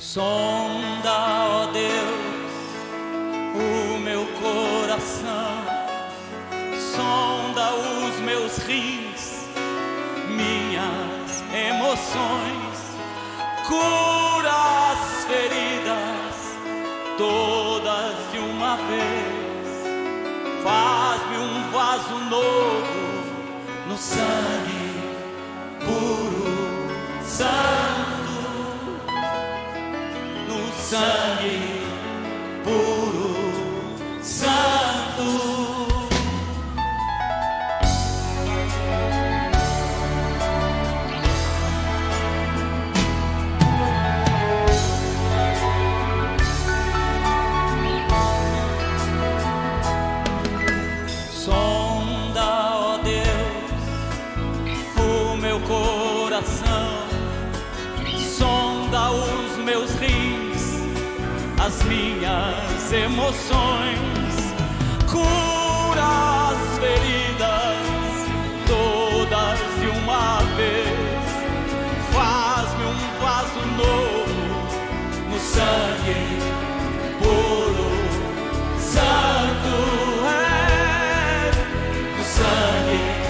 Sonda, ó Deus, o meu coração, sonda os meus rins, minhas emoções, cura as feridas todas de uma vez, faz-me um vaso novo no sangue puro, santo, no sangue puro, santo. Sonda os meus rins, as minhas emoções, cura as feridas todas de uma vez, faz-me um vaso novo no sangue puro, santo, no sangue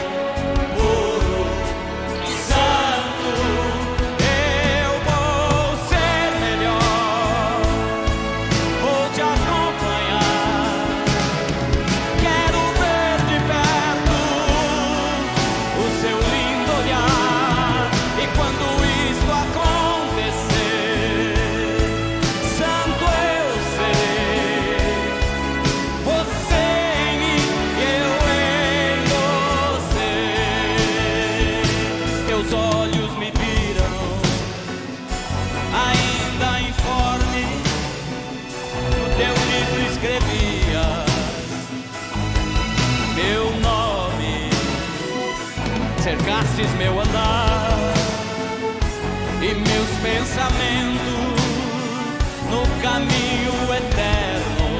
cercastes meu andar e meus pensamentos no caminho eterno.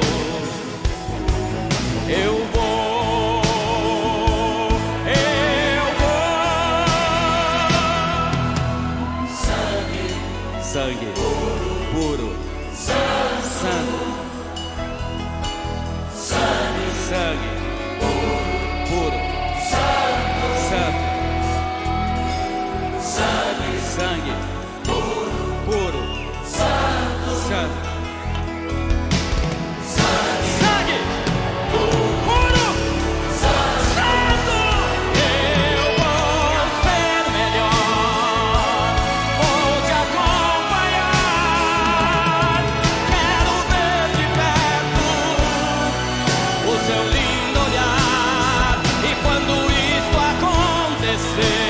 Eu vou, sangue puro, santo, sangue puro, santo. Sangue puro, santo, santo. Sangue puro, santo. Eu vou ser melhor, vou te acompanhar. Quero ver de perto o seu lindo olhar. E quando isto acontecer,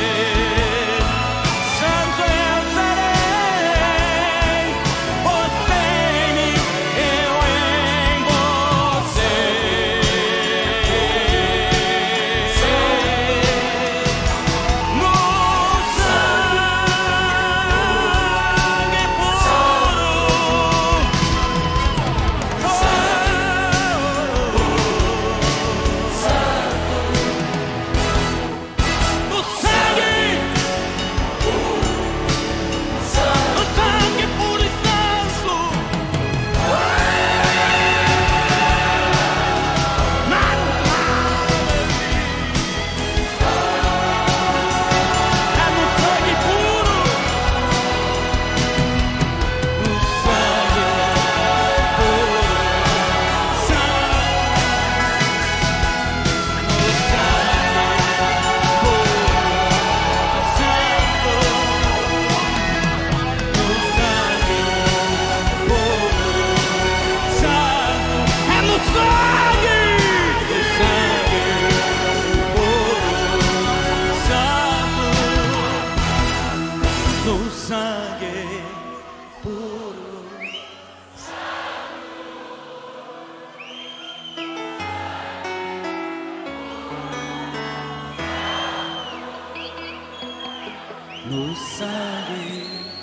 no sangue,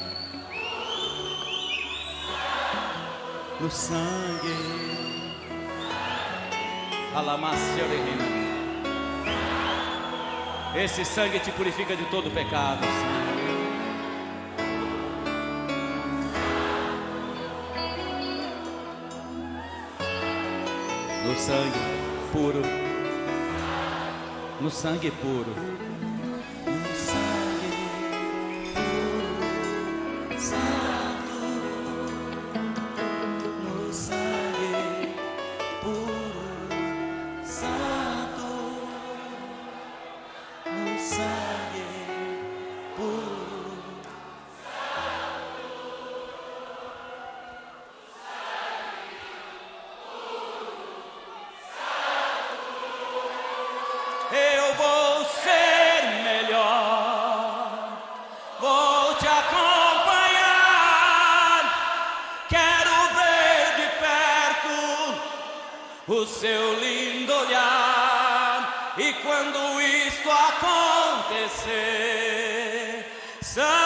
no sangue, esse sangue te purifica de todo pecado, Senhor. no sangue puro, no sangue puro, no sangue puro, santo, no sangue puro, santo, no sangue puro. Eu vou ser melhor, vou te acompanhar, quero ver de perto o seu lindo olhar, e quando isto acontecer,